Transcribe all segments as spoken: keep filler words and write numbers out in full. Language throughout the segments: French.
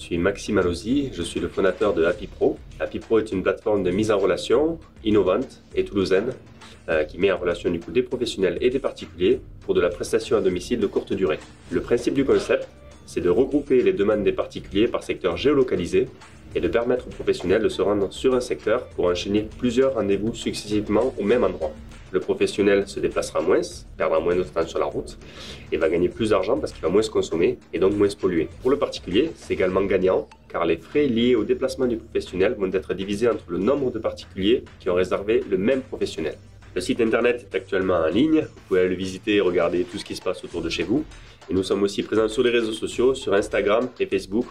suis Maxime Alozzi, je suis le fondateur de HappyPro. HappyPro est une plateforme de mise en relation innovante et toulousaine euh, qui met en relation du coup des professionnels et des particuliers pour de la prestation à domicile de courte durée. Le principe du concept, c'est de regrouper les demandes des particuliers par secteur géolocalisé et de permettre aux professionnels de se rendre sur un secteur pour enchaîner plusieurs rendez-vous successivement au même endroit. Le professionnel se déplacera moins, perdra moins de temps sur la route et va gagner plus d'argent parce qu'il va moins se consommer et donc moins se polluer. Pour le particulier, c'est également gagnant car les frais liés au déplacement du professionnel vont être divisés entre le nombre de particuliers qui ont réservé le même professionnel. Le site internet est actuellement en ligne, vous pouvez aller le visiter et regarder tout ce qui se passe autour de chez vous. Et nous sommes aussi présents sur les réseaux sociaux, sur Instagram et Facebook.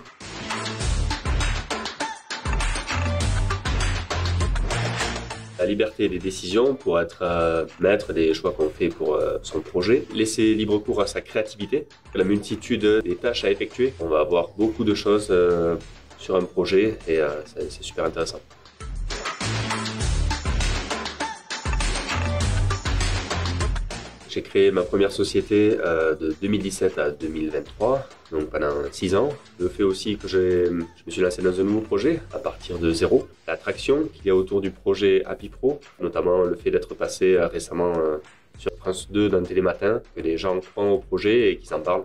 La liberté des décisions pour être euh, maître des choix qu'on fait pour euh, son projet, laisser libre cours à sa créativité, la multitude des tâches à effectuer. On va avoir beaucoup de choses euh, sur un projet et euh, c'est super intéressant. J'ai créé ma première société euh, de deux mille dix-sept à deux mille vingt-trois, donc pendant six ans. Le fait aussi que je me suis lancé dans un nouveau projet à partir de zéro. L'attraction qu'il y a autour du projet HappyPro, notamment le fait d'être passé euh, récemment euh, sur France deux dans Télématin, que les gens croient au projet et qu'ils en parlent.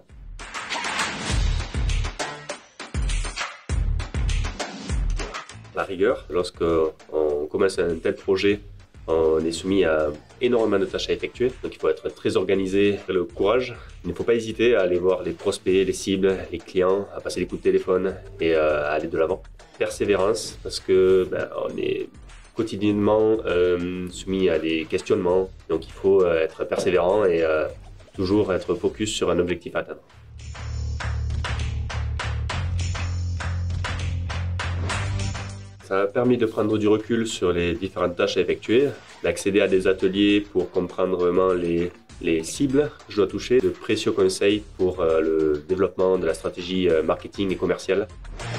La rigueur, lorsqu'on commence un tel projet, on est soumis à énormément de tâches à effectuer, donc il faut être très organisé. Le courage, il ne faut pas hésiter à aller voir les prospects, les cibles, les clients, à passer des coups de téléphone et à aller de l'avant. Persévérance, parce que ben, on est quotidiennement euh, soumis à des questionnements, donc il faut être persévérant et euh, toujours être focus sur un objectif à atteindre. Ça a permis de prendre du recul sur les différentes tâches à effectuer, d'accéder à des ateliers pour comprendre vraiment les, les cibles que je dois toucher, de précieux conseils pour euh, le développement de la stratégie euh, marketing et commerciale.